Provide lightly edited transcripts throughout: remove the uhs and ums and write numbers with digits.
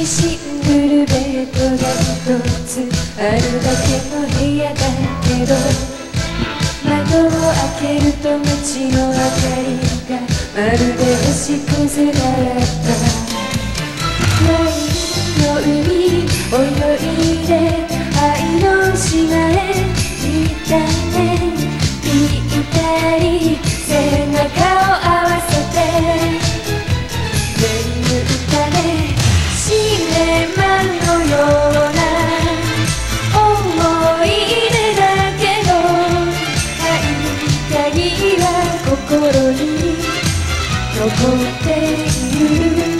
にシングルベッドが一つあるだけの部屋だけど、窓を開けると街の明かりがまるで星屑だった。ワインの海泳いで愛の島へ行ったね。ぴったり背中を合わせて眠ったね。シネマのような思い出だけど、合鍵は心に残っている。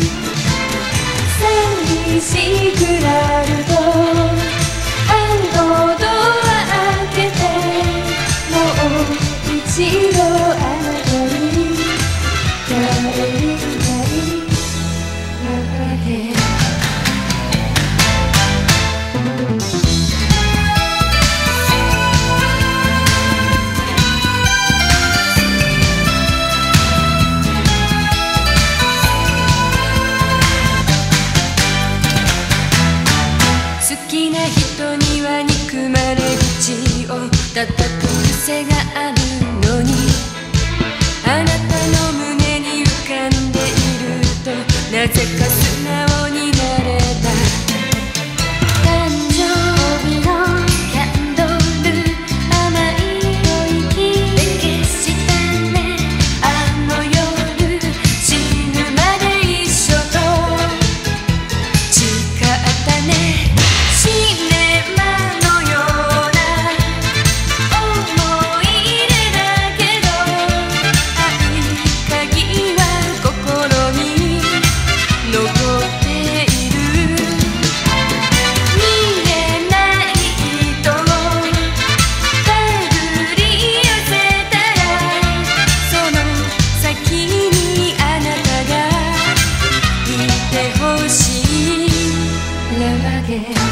寂しくなるとあのドア開けて、もう一度あなたに帰りたい中で。好きな人には憎まれ口を叩く癖があるのに、あなたの胸に浮かんでいるとなぜか素直になれた。誕生日のキャンドル甘い吐息で消したね。あの夜死ぬまで一緒と誓ったね。シネマのような思い出だけど、合鍵は心に残っている。見えない糸を手繰り寄せたら、その先にあなたがいてほしい。ラバゲ